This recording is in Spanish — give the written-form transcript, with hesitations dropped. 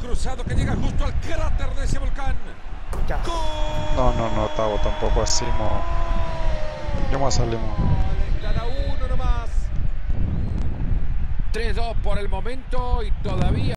cruzado que llega justo al cráter de ese volcán. No, Tavo, tampoco así, mo. Yo más salimos. Cada uno nomás. 3-2 por el momento y todavía